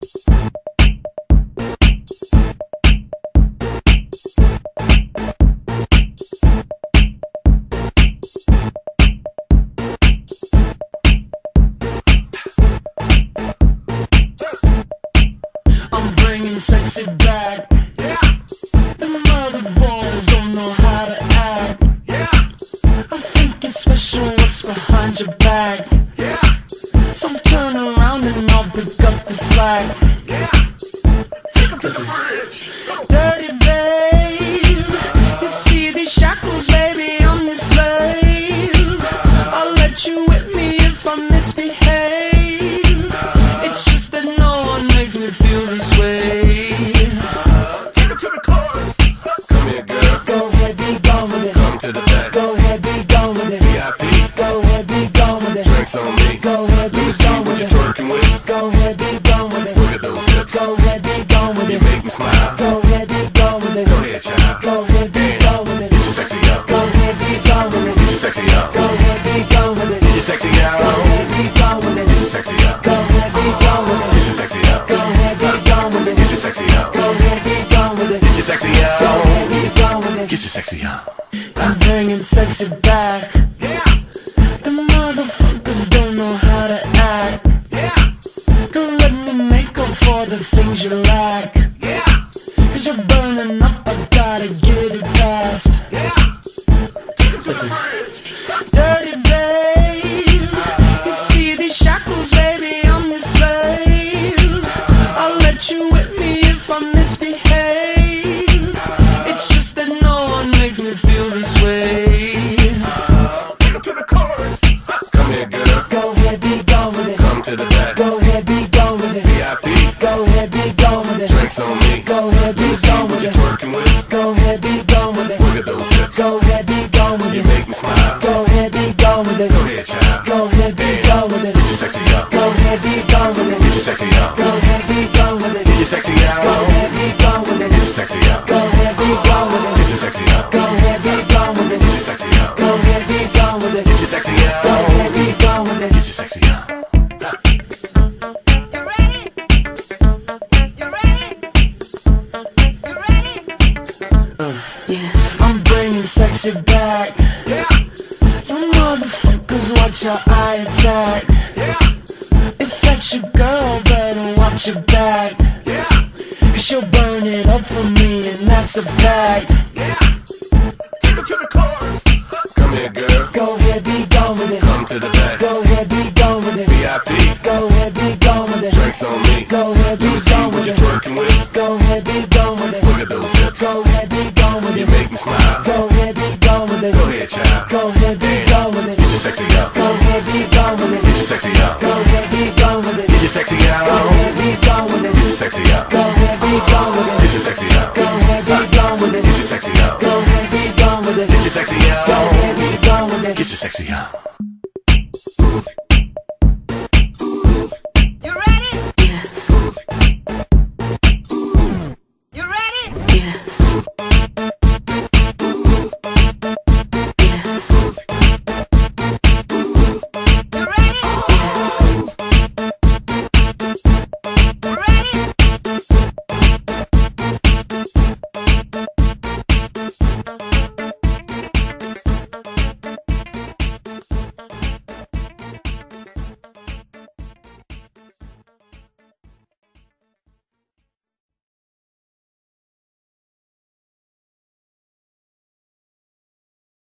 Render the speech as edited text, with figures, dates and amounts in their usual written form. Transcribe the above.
I'm bringing sexy back. Yeah. The mother boys don't know how to act. Yeah. I think it's special what's behind your back. Yeah. So turn around and I'll pick up the slack. Yeah. Take 'em to the bridge. Dirty babe, you see these shackles, baby, I'm your slave. I'll let you whip me if I misbehave. It's just that no one makes me feel this way. Take it to the chorus. Come here, girl. Go ahead, be gone with it. Come to the back. Go ahead, be gone with it. VIP. Go ahead, be gone with it. Drinks on me. Go ahead, be Let me see gone what with you're it. twerking with. Go ahead, be gone with it. Look at those hips. Go ahead, be gone with You it. make me smile. Go ahead, be gone with it. Go ahead, child. Go ahead, be gone with it. Get your sexy out. Go ahead, be gone with it. Get your sexy out. Go ahead, be gone with it. Get your sexy out. Go ahead, be gone with it. Get your sexy out. Go ahead, be gone with it. Get your sexy out. Go ahead, be gone with it. Get your sexy out. Go ahead, be gone with it. Get your sexy Go out. ahead, be gone with it. Get your sexy out. I'm bringing sexy back. Yeah. The motherfuckers don't know how to act. Yeah. Don't let me make up for the things you lack. Yeah. Cause you're burning up, I gotta get it fast. Yeah. Take it to Listen. the bridge. Dirty babe, you see these shackles, baby, I'm your slave. I'll let you whip me if I misbehave. It's just that no one makes me feel this way. Take it to the chorus. Come here, girl. Go ahead, be gone with it. Come to the back. Go ahead, be gone with it. VIP. Go ahead, be gone with it. Drinks on me. Go ahead, Let be me see gone what with you're it. twerking with. Go ahead, be gone with it. Look at those hips. Go ahead, be gone with You it. make me smile. Go ahead, be gone with it. Go ahead, child. Go ahead, be gone with it. Get your sexy out. Go ahead, be gone with it. Get your sexy out. Go ahead, be gone with it. Get your sexy out. Go ahead, be gone with Get it. your sexy out. Go ahead, be gone with Get it. your sexy out. Go ahead, be gone with Get it. your sexy out. Go ahead, be gone with it. Get your sexy out. Go ahead, be gone with it. Get your sexy out. You ready? You ready? You ready? Yeah, I'm bringing sexy back. Yeah. You motherfuckers, watch your eye attack. Yeah. If that's your girl, better watch your back. Yeah. Cause she'll burn it up for me, and that's a fact. Yeah. Take it to the chorus. Come here, girl. Go ahead, be gone with it. Come to the back. Go ahead, be gone with it. VIP. Go ahead, be gone with it. Drinks on me. Go ahead, be Let me see gone what with you're it. twerking with. Go ahead, be gone with it. Look at those hips. Go ahead, be gone with You it. make me smile. Go ahead, be gone with it. Go ahead, child. Go ahead, be gone with it. Get your sexy out. Go ahead, be gone with Get it. your sexy out. Go ahead, be gone with it. Get your sexy out. Go ahead, be gone with Get your it. sexy out. Go ahead, be gone with Get it. your sexy out. Go ahead, be gone with Get it. your sexy out. Go ahead, be gone with it. Get your sexy Go out. ahead, be gone with it. Get your sexy out.